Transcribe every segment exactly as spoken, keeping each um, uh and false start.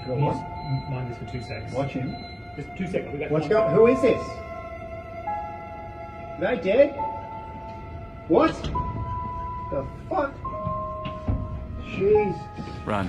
Sure. He's, mind this for two seconds. Watch him. Just two seconds. We got What's one going? second. Who is this? Are they dead? What? The fuck? Jeez. Run.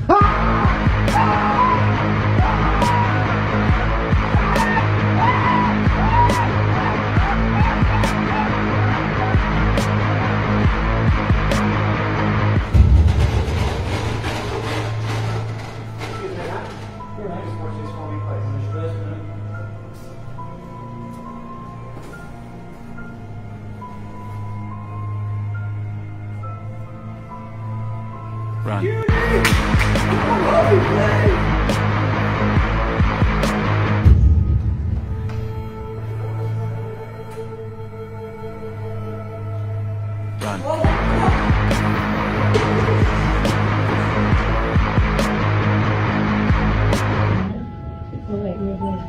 Run. Run. Oh, wait, wait, wait.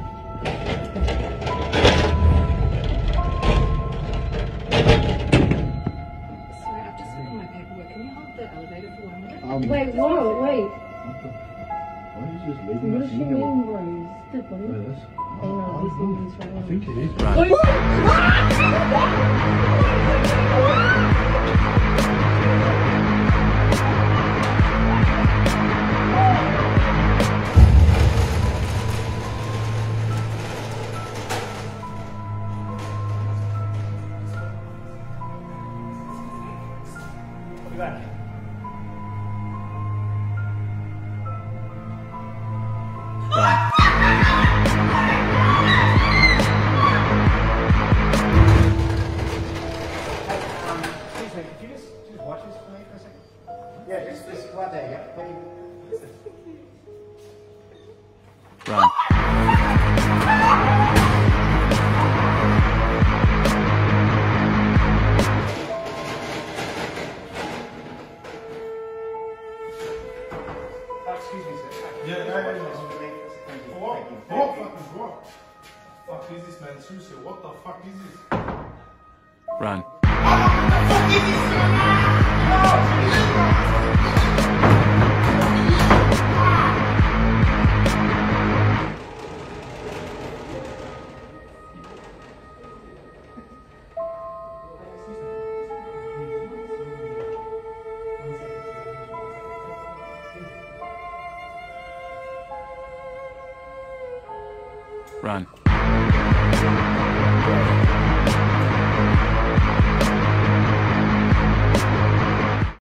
Sorry, I've just written my paperwork. Can you hold the elevator for one minute? Um, Wait, whoa, wait. Why are you just leaving What us does she in here? mean, Rose? The body? Look at this. Oh no, he's in these right now. I think it is. Run. I'll be back. Run. Excuse me, could you just, just watch this for me for a second? Yeah, just, just right there, yeah. Can you... Run. Oh, excuse me, sir. Yeah, No, no, no, no, no. Thank you. Thank you. What? Thank you. What fucking what? Fuck is this, man? Seriously, what the fuck is this? Run. Run.